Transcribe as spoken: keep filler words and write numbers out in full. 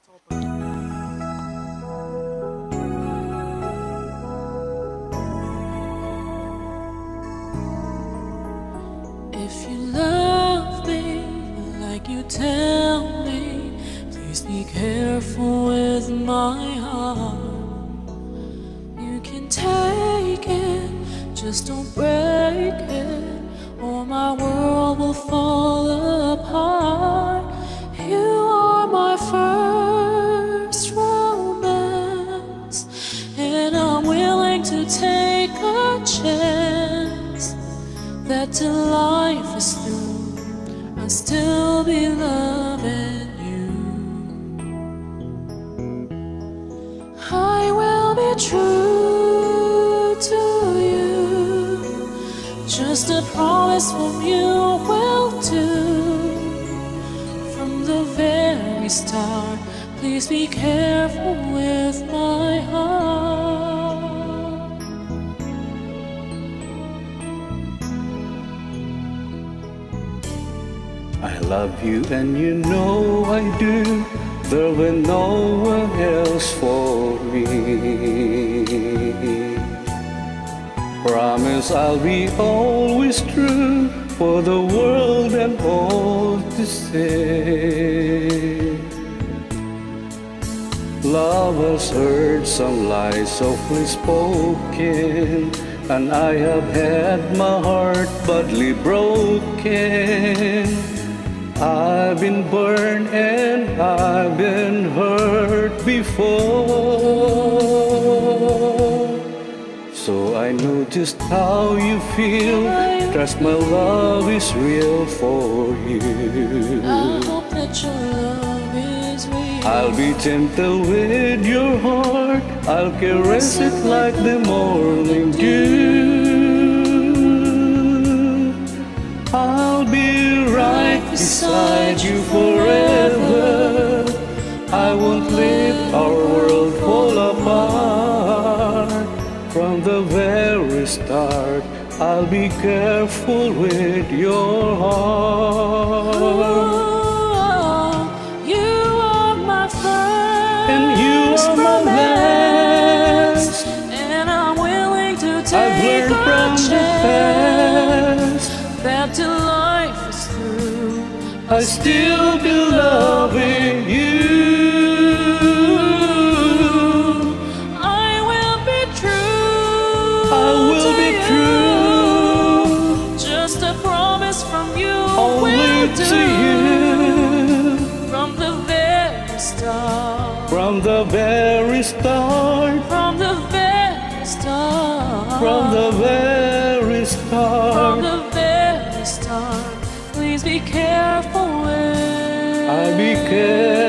If you love me like you tell me, please be careful with my heart. You can take it, just don't break it, or my world will fall apart. You are my first romance, and I'm willing to take a chance that till life is through, I'll still be loving you. I will be true to you, just a promise from you will do. From the very start, please be careful with my heart. I love you and you know I do. There will no one else for me. Promise I'll be always true, for the world and all to say. Love has heard some lies softly spoken, and I have had my heart badly broken. I've been burned and I've been hurt before, so I know just how you feel. Trust my love is real for you. I hope that your love is real. I'll be gentle with your heart, I'll caress it like the morning dew. I'll be right beside you forever. I won't let our world fall apart. From the very start, I'll be careful with your heart. Oh, you are my first, and you are my last, and I'm willing to take I've learned a from chance the past that till life is through, I still be loving you. I will be true. I will to be you. true, Just a promise from you only will to do. you. From the very start. From the very start. From the very start. From the very start. From the very start. Please be careful with. I be careful.